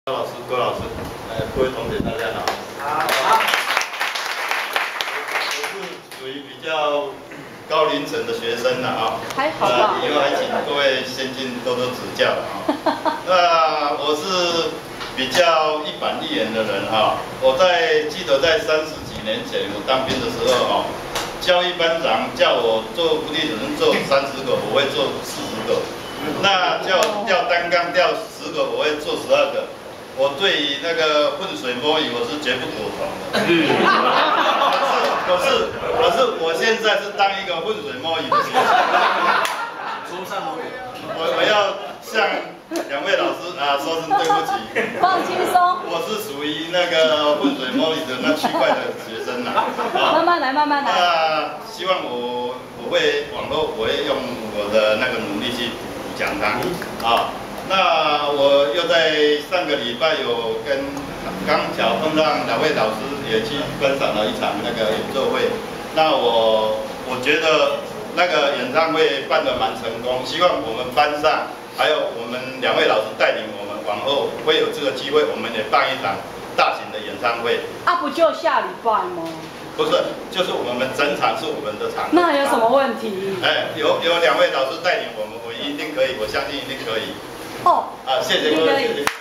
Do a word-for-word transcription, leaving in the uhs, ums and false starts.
高老师、郭老师，呃，各位同学，大家好。好。我是属于比较高龄层的学生了啊。 还好吧。 以后还请各位先进多多指教啊。那我是比较一板一眼的人哈。我在记得在三十几年前我当兵的时候哦，教育班长叫我做伏地挺身做三十个，我会做四十个。那叫吊单杠吊十个，我会做十二个。 我对于那个浑水摸鱼，我是绝不苟同的。嗯。可是，可是，我现在是当一个浑水摸鱼的学生。崇尚摸鱼。我我要向两位老师啊说声对不起。 放轻松。 我是属于那个浑水摸鱼的那区块的学生啦。 啊、慢慢来，慢慢来。 那希望我我会往后我会用我的那个努力去补讲它啊。 那我又在上个礼拜有跟刚巧碰上两位老师也去观赏了一场那个演奏会。那我我觉得那个演唱会办得蛮成功，希望我们班上还有我们两位老师带领我们往后会有这个机会，我们也办一场大型的演唱会。 啊，不就下礼拜吗？ 不是，就是我们整场是我们的场。 那有什么问题？ 哎，有有两位老师带领我们，我一定可以，我相信一定可以。 哦， 啊，谢谢各位。